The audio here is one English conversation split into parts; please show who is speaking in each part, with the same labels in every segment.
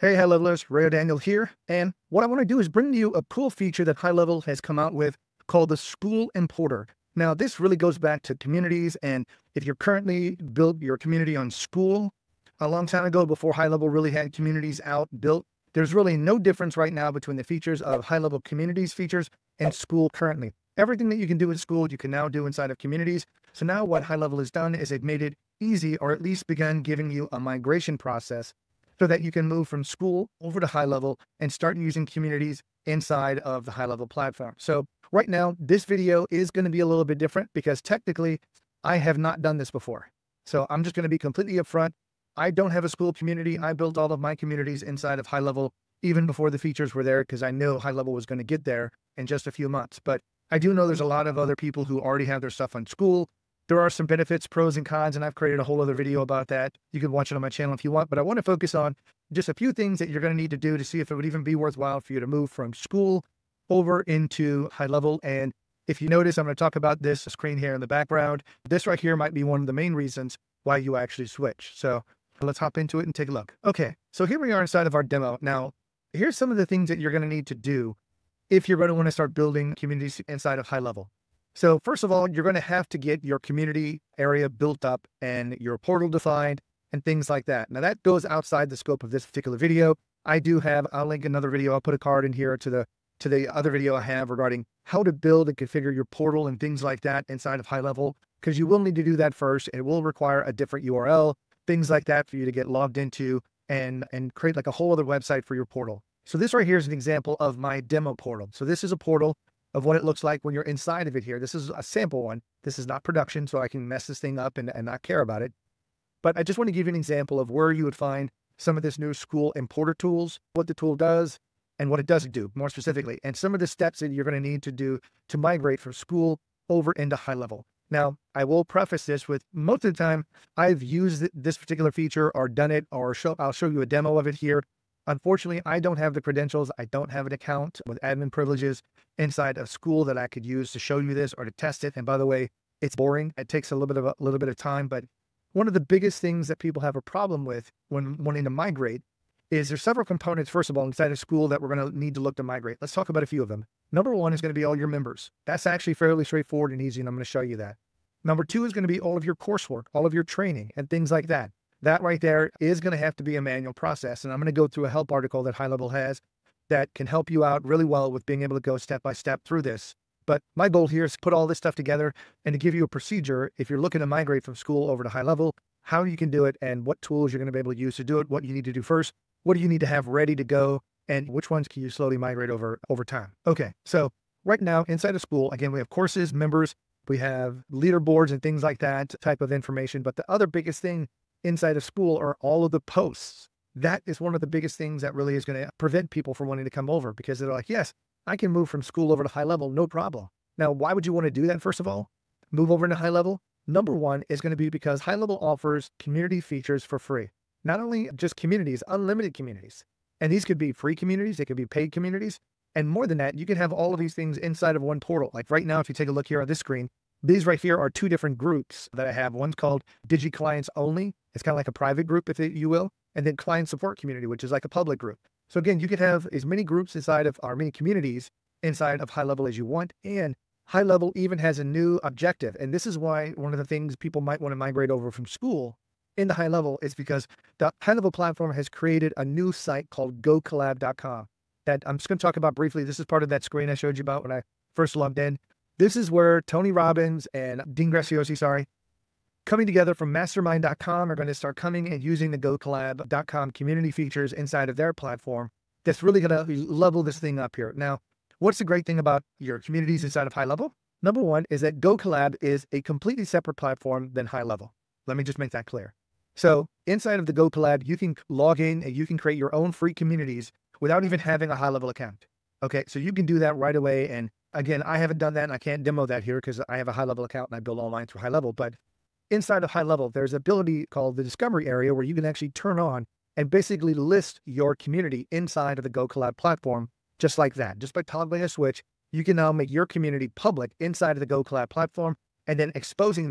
Speaker 1: Hey, High Levelers, Ray Daniel here, and what I want to do is bring you a cool feature that Highlevel has come out with called the Skool Importer. Now, this really goes back to communities, and if you're currently built your community on Skool a long time ago, before Highlevel really had communities out built, there's really no difference right now between the features of Highlevel communities features and Skool currently. Everything that you can do in Skool, you can now do inside of communities. So now what Highlevel has done is they've made it easy, or at least begun giving you a migration process so that you can move from Skool over to Highlevel and start using communities inside of the Highlevel platform. So right now, this video is going to be a little bit different because technically I have not done this before. So I'm just going to be completely upfront. I don't have a Skool community. I built all of my communities inside of Highlevel even before the features were there because I know Highlevel was going to get there in just a few months. But I do know there's a lot of other people who already have their stuff on Skool. There are some benefits, pros and cons, and I've created a whole other video about that. You can watch it on my channel if you want, but I want to focus on just a few things that you're going to need to do to see if it would even be worthwhile for you to move from Skool over into Highlevel. And if you notice, I'm going to talk about this screen here in the background. This right here might be one of the main reasons why you actually switch. So let's hop into it and take a look. Okay, so here we are inside of our demo. Now, here's some of the things that you're going to need to do if you're going to want to start building communities inside of Highlevel. So first of all, you're going to have to get your community area built up and your portal defined and things like that. Now that goes outside the scope of this particular video. I'll link another video. I'll put a card in here to the other video I have regarding how to build and configure your portal and things like that inside of Highlevel, because you will need to do that first. It will require a different URL, things like that for you to get logged into and create like a whole other website for your portal. So this right here is an example of my demo portal. So this is a portal of what it looks like when you're inside of it here. This is a sample one. This is not production, so I can mess this thing up and not care about it. But I just want to give you an example of where you would find some of this new Skool Importer tools, what the tool does and what it doesn't do more specifically, and some of the steps that you're going to need to do to migrate from Skool over into Highlevel. Now, I will preface this with most of the time I've used this particular feature or done it, or I'll show you a demo of it here. Unfortunately, I don't have the credentials. I don't have an account with admin privileges inside of Skool that I could use to show you this or to test it. And by the way, it's boring. It takes a little bit of time. But one of the biggest things that people have a problem with when wanting to migrate is there's several components, first of all, inside of Skool that we're going to need to look to migrate. Let's talk about a few of them. Number one is going to be all your members. That's actually fairly straightforward and easy, and I'm going to show you that. Number two is going to be all of your coursework, all of your training and things like that. That right there is going to have to be a manual process. And I'm going to go through a help article that Highlevel has that can help you out really well with being able to go step by step through this. But my goal here is to put all this stuff together and to give you a procedure if you're looking to migrate from Skool over to Highlevel, how you can do it and what tools you're going to be able to use to do it, what you need to do first, what do you need to have ready to go, and which ones can you slowly migrate over time. Okay, so right now inside of Skool, again, we have courses, members, we have leaderboards and things like that type of information. But the other biggest thing inside of Skool are all of the posts. That is one of the biggest things that really is going to prevent people from wanting to come over, because they're like, yes, I can move from Skool over to Highlevel, no problem. Now, why would you want to do that? First of all, move over into Highlevel. Number one is going to be because Highlevel offers community features for free. Not only just communities, unlimited communities. And these could be free communities, they could be paid communities. And more than that, you can have all of these things inside of one portal. Like right now, if you take a look here on this screen, these right here are two different groups that I have. One's called Digi Clients Only. It's kind of like a private group, if you will. And then Client Support Community, which is like a public group. So again, you can have as many groups inside of, or many communities inside of Highlevel as you want. And Highlevel even has a new objective. And this is why one of the things people might want to migrate over from Skool into Highlevel is because the Highlevel platform has created a new site called gocollab.com that I'm just going to talk about briefly. This is part of that screen I showed you about when I first logged in. This is where Tony Robbins and Dean Graziosi, coming together from mastermind.com, are going to start coming and using the gocollab.com community features inside of their platform. That's really going to level this thing up here. Now, what's the great thing about your communities inside of Highlevel? Number one is that GoCollab is a completely separate platform than Highlevel. Let me just make that clear. So inside of the GoCollab, you can log in and you can create your own free communities without even having a Highlevel account. Okay, so you can do that right away. And again, I haven't done that and I can't demo that here because I have a Highlevel account and I build all mine through Highlevel. But inside of Highlevel, there's an ability called the discovery area where you can actually turn on and basically list your community inside of the GoCollab platform, just like that. Just by toggling a switch, you can now make your community public inside of the GoCollab platform and then exposing that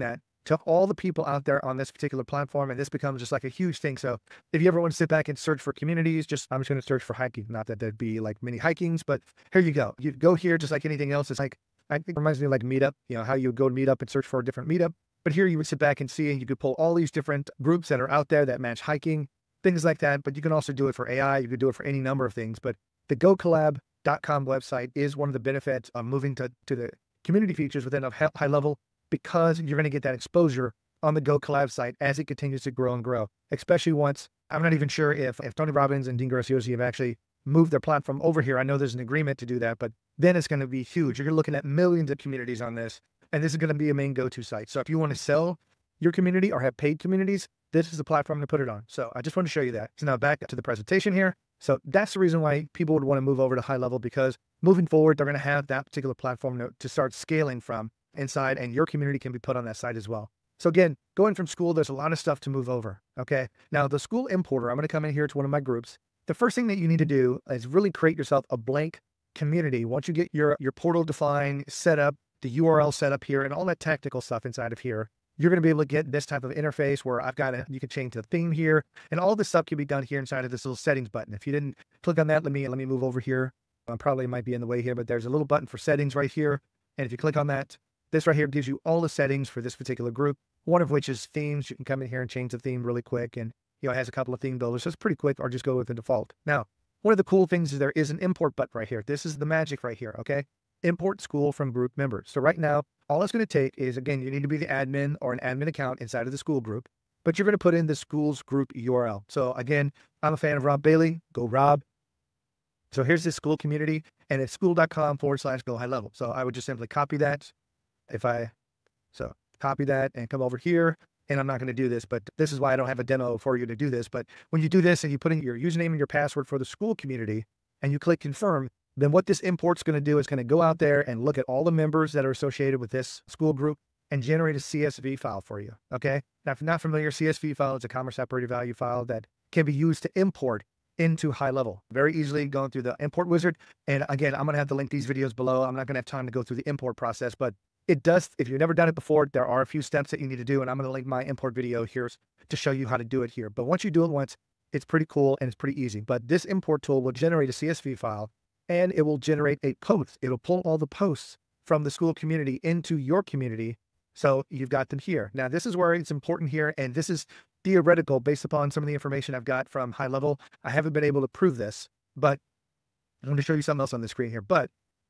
Speaker 1: to all the people out there on this particular platform. And this becomes just like a huge thing. So if you ever want to sit back and search for communities, I'm just going to search for hiking. Not that there'd be like many hikings, but here you go. You go here just like anything else. It's like, I think it reminds me of like Meetup, how you go to Meetup and search for a different Meetup. But here you would sit back and see, and you could pull all these different groups that are out there that match hiking, things like that. But you can also do it for AI. You could do it for any number of things. But the gocollab.com website is one of the benefits of moving to the community features within a Highlevel, because you're going to get that exposure on the Go Collab site as it continues to grow and grow, especially once, I'm not even sure if Tony Robbins and Dean Graziosi have actually moved their platform over here. I know there's an agreement to do that, but then it's going to be huge. You're looking at millions of communities on this, and this is going to be a main go-to site. So if you want to sell your community or have paid communities, this is the platform to put it on. So I just want to show you that. So now back to the presentation here. So that's the reason why people would want to move over to Highlevel, because moving forward, they're going to have that particular platform to start scaling from inside, and your community can be put on that site as well. So again, going from Skool, there's a lot of stuff to move over. Okay. Now the Skool Importer, I'm going to come in here to one of my groups. The first thing that you need to do is really create yourself a blank community. Once you get your portal defined, set up, the URL set up here, and all that tactical stuff inside of here, you're going to be able to get this type of interface where you can change the theme here, and all this stuff can be done here inside of this little settings button. If you didn't click on that, let me move over here. Probably might be in the way here, but there's a little button for settings right here. And if you click on that, this right here gives you all the settings for this particular group, one of which is themes. You can come in here and change the theme really quick, and it has a couple of theme builders, so it's pretty quick, or just go with the default. Now, one of the cool things is there is an import button right here. This is the magic right here, okay? Import Skool from group members. So right now, all it's going to take is, again, you need to be the admin or an admin account inside of the Skool group, but you're going to put in the Skool's group URL. So again, I'm a fan of Rob Bailey. Go Rob. So here's this Skool community, and it's skool.com/go Highlevel. So I would just simply copy that. Copy that and come over here, and I'm not going to do this, but this is why I don't have a demo for you to do this. But when you do this and you put in your username and your password for the Skool community and you click confirm, then what this import's going to do is going to go out there and look at all the members that are associated with this Skool group and generate a CSV file for you. Okay. Now, if you're not familiar, CSV file is a comma separated value file that can be used to import into Highlevel very easily, going through the import wizard. And again, I'm going to have to link these videos below. I'm not going to have time to go through the import process, but it does, if you've never done it before, there are a few steps that you need to do, and I'm going to link my import video here to show you how to do it here. But once you do it once, it's pretty cool and it's pretty easy. But this import tool will generate a CSV file, and it will generate a post. It'll pull all the posts from the Skool community into your community. So you've got them here. Now, this is where it's important here, and this is theoretical based upon some of the information I've got from Highlevel. I haven't been able to prove this, but I'm going to show you something else on the screen here. But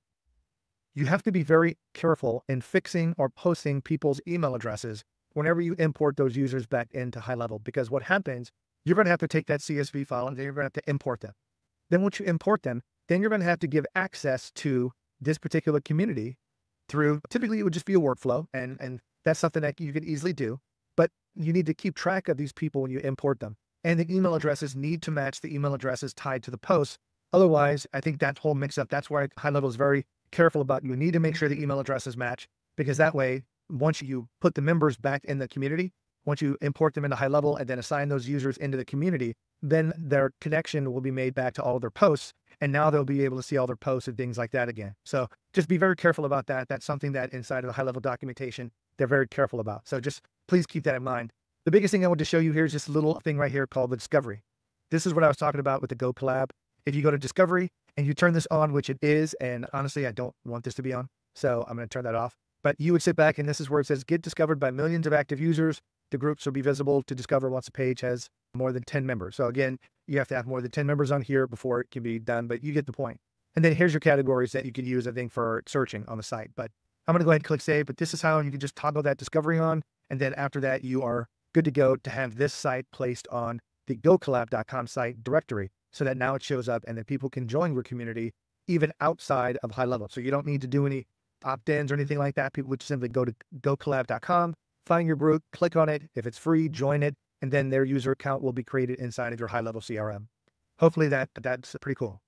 Speaker 1: you have to be very careful in fixing or posting people's email addresses whenever you import those users back into Highlevel, because what happens, you're going to have to take that CSV file and then you're going to have to import them. Then once you import them, then you're going to have to give access to this particular community through, typically it would just be a workflow, and that's something that you can easily do, but you need to keep track of these people when you import them. And the email addresses need to match the email addresses tied to the posts. Otherwise, I think that whole mix up, that's why Highlevel is very careful about. You need to make sure the email addresses match, because that way, once you put the members back in the community, once you import them into Highlevel and then assign those users into the community, then their connection will be made back to all of their posts. And now they'll be able to see all their posts and things like that again. So just be very careful about that. That's something that inside of the Highlevel documentation, they're very careful about. So just please keep that in mind. The biggest thing I want to show you here is this little thing right here called the discovery. This is what I was talking about with the Go Collab. If you go to discovery and you turn this on, which it is, and honestly, I don't want this to be on, so I'm going to turn that off. But you would sit back, and this is where it says, get discovered by millions of active users. The groups will be visible to discover once a page has more than 10 members. So again, you have to have more than 10 members on here before it can be done, but you get the point. And then here's your categories that you can use, I think, for searching on the site. But I'm going to go ahead and click save, but this is how you can just toggle that discovery on. And then after that, you are good to go to have this site placed on the gocollab.com site directory, so that now it shows up and that people can join your community even outside of Highlevel. So you don't need to do any opt-ins or anything like that. People would simply go to gocollab.com, find your group, click on it. If it's free, join it, and then their user account will be created inside of your Highlevel CRM. Hopefully that's pretty cool.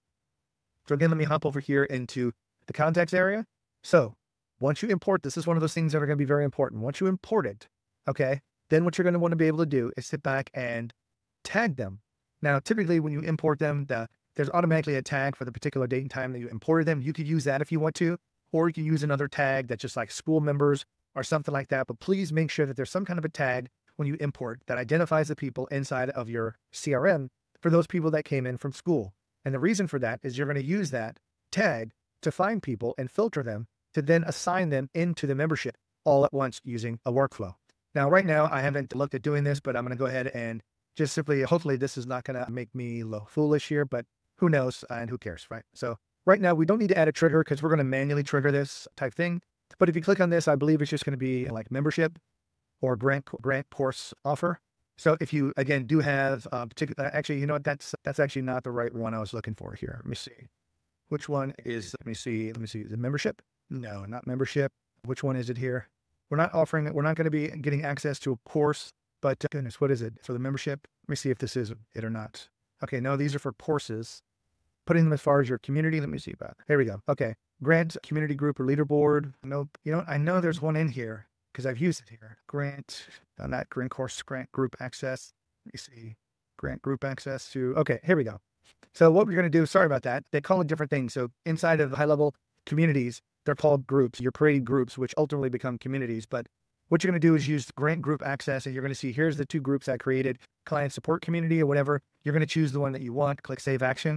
Speaker 1: So again, let me hop over here into the contacts area. So once you import, this is one of those things that are going to be very important. Once you import it, okay, then what you're going to want to be able to do is sit back and tag them. Now, typically when you import them, there's automatically a tag for the particular date and time that you imported them. You could use that if you want to, or you can use another tag that's just like Skool members or something like that. But please make sure that there's some kind of a tag when you import that identifies the people inside of your CRM for those people that came in from school. And the reason for that is you're going to use that tag to find people and filter them to then assign them into the membership all at once using a workflow. Now, right now, I haven't looked at doing this, but I'm going to go ahead and just simply, hopefully this is not going to make me look foolish here, but who knows and who cares, right? So right now we don't need to add a trigger because we're going to manually trigger this type thing. But if you click on this, I believe it's just going to be like membership or grant course offer. So if you, again, do have particular, actually, you know what, that's actually not the right one I was looking for here. Let me see. Which one is, let me see, is it membership? No, not membership. Which one is it here? We're not offering it. We're not going to be getting access to a course, but goodness, what is it for the membership? Let me see if this is it or not. Okay, no, these are for courses. Putting them as far as your community. Let me see about. Here we go. Okay, grant community group or leaderboard. Nope. You know, I know there's one in here because I've used it here. Grant, not grant course, grant group access. Let me see. Grant group access to. Okay, here we go. So what we're going to do, sorry about that. They call it different things. So inside of Highlevel communities, they're called groups. You're creating groups, which ultimately become communities. But what you're going to do is use grant group access, and you're going to see here's the two groups I created, client support community or whatever. You're going to choose the one that you want, click save action,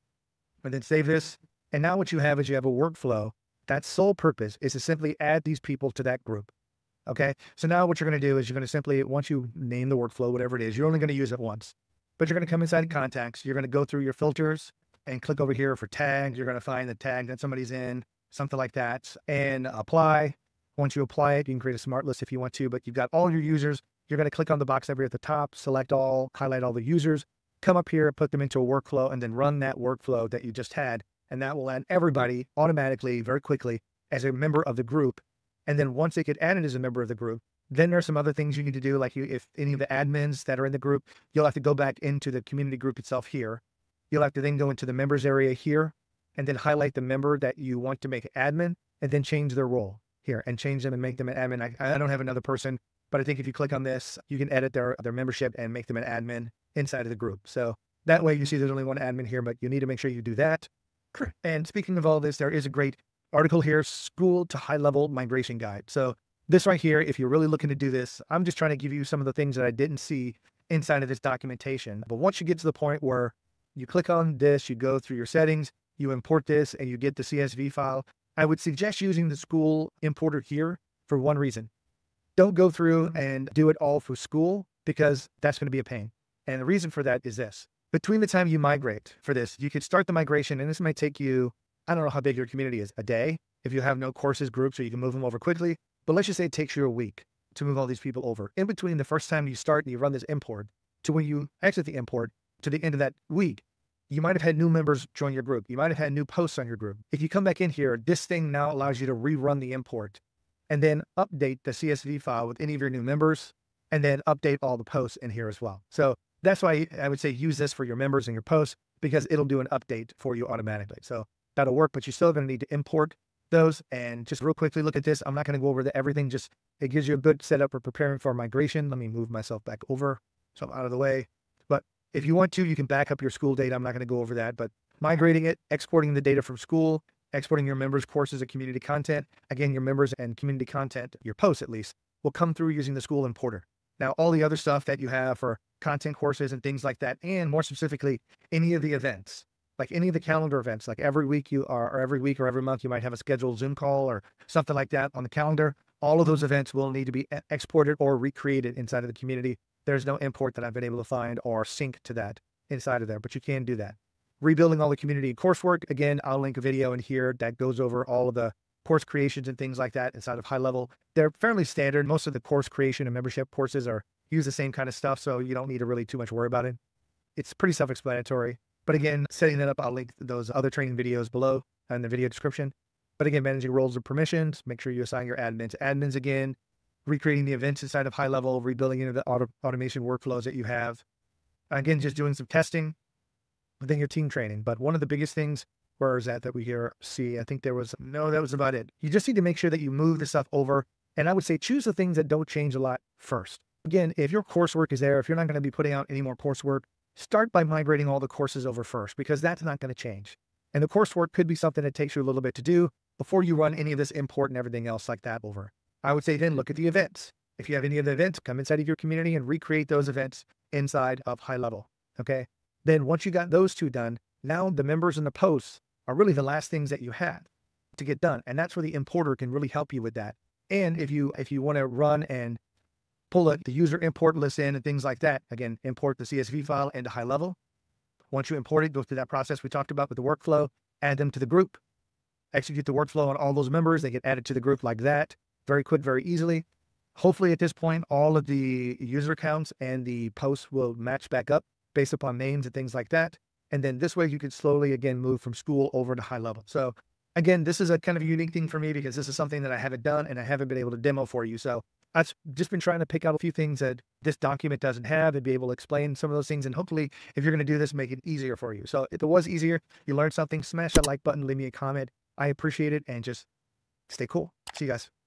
Speaker 1: and then save this. And now what you have is you have a workflow. That's sole purpose is to simply add these people to that group. Okay. So now what you're going to do is you're going to simply, once you name the workflow, whatever it is, you're only going to use it once, but you're going to come inside contacts. You're going to go through your filters and click over here for tags. You're going to find the tag that somebody's in, something like that, and apply. Once you apply it, you can create a smart list if you want to, but you've got all your users. You're going to click on the box over here at the top, select all, highlight all the users, come up here, put them into a workflow, and then run that workflow that you just had. And that will add everybody automatically, very quickly, as a member of the group. And then once they get added as a member of the group, then there's some other things you need to do. Like if any of the admins that are in the group, you'll have to go back into the community group itself here. You'll have to then go into the members area here and then highlight the member that you want to make admin and then change their role here and change them and make them an admin. I don't have another person, but I think if you click on this, you can edit their membership and make them an admin inside of the group. So that way you see there's only one admin here, but you need to make sure you do that. And speaking of all this, there is a great article here, School to High-Level Migration Guide. So this right here, if you're really looking to do this, I'm just trying to give you some of the things that I didn't see inside of this documentation. But once you get to the point where you click on this, you go through your settings, you import this, and you get the CSV file, I would suggest using the Skool Importer here for one reason. Don't go through and do it all for Skool because that's going to be a pain. And the reason for that is this. Between the time you migrate for this, you could start the migration, and this might take you, I don't know how big your community is, a day, if you have no courses, groups, or you can move them over quickly. But let's just say it takes you a week to move all these people over. In between the first time you start and you run this import to when you exit the import to the end of that week, you might have had new members join your group. You might have had new posts on your group. If you come back in here, this thing now allows you to rerun the import and then update the CSV file with any of your new members and then update all the posts in here as well. So that's why I would say use this for your members and your posts because it'll do an update for you automatically. So that'll work, but you're still going to need to import those. And just real quickly, look at this. I'm not going to go over everything. Just it gives you a good setup for preparing for migration. Let me move myself back over so I'm out of the way. But if you want to, you can back up your school data. I'm not going to go over that, but migrating it, exporting the data from school, exporting your members' courses and community content. Again, your members and community content, your posts at least, will come through using the Skool Importer. Now, all the other stuff that you have for content courses and things like that, and more specifically, any of the events, like any of the calendar events, like every week or every month, you might have a scheduled Zoom call or something like that on the calendar. All of those events will need to be exported or recreated inside of the community. There's no import that I've been able to find or sync to that inside of there, but you can do that. Rebuilding all the community coursework. Again, I'll link a video in here that goes over all of the course creations and things like that inside of Highlevel. They're fairly standard. Most of the course creation and membership courses use the same kind of stuff, so you don't need to really too much worry about it. It's pretty self-explanatory. But again, setting that up, I'll link those other training videos below in the video description. But again, managing roles and permissions, make sure you assign your admin to admins again, recreating the events inside of Highlevel, rebuilding into the automation workflows that you have. Again, just doing some testing within your team training. But one of the biggest things, where is that we here see? I think that was about it. You just need to make sure that you move the stuff over. And I would say choose the things that don't change a lot first. Again, if your coursework is there, if you're not going to be putting out any more coursework, start by migrating all the courses over first, because that's not going to change. And the coursework could be something that takes you a little bit to do before you run any of this import and everything else like that over. I would say then look at the events. If you have any of the events, come inside of your community and recreate those events inside of Highlevel. Okay. Then once you got those two done, now the members and the posts are really the last things that you have to get done. And that's where the importer can really help you with that. And if you want to run and pull the user import list in and things like that, again, import the CSV file into Highlevel. Once you import it, go through that process we talked about with the workflow, add them to the group, execute the workflow on all those members. They get added to the group like that. Very quick, very easily. Hopefully at this point, all of the user accounts and the posts will match back up based upon names and things like that. And then this way you can slowly, again, move from Skool over to Highlevel. So again, this is a kind of a unique thing for me because this is something that I haven't done and I haven't been able to demo for you. So I've just been trying to pick out a few things that this document doesn't have and be able to explain some of those things. And hopefully, if you're going to do this, make it easier for you. So if it was easier, you learned something, smash that like button, leave me a comment. I appreciate it, and just stay cool. See you guys.